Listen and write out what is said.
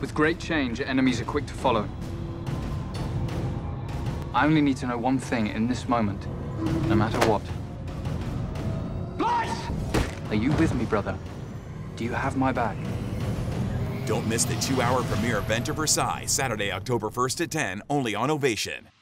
With great change, enemies are quick to follow. I only need to know one thing in this moment, no matter what. Light! Are you with me, brother? Do you have my back? Don't miss the 2-hour premiere event of Versailles, Saturday, October 1st at 10, only on Ovation.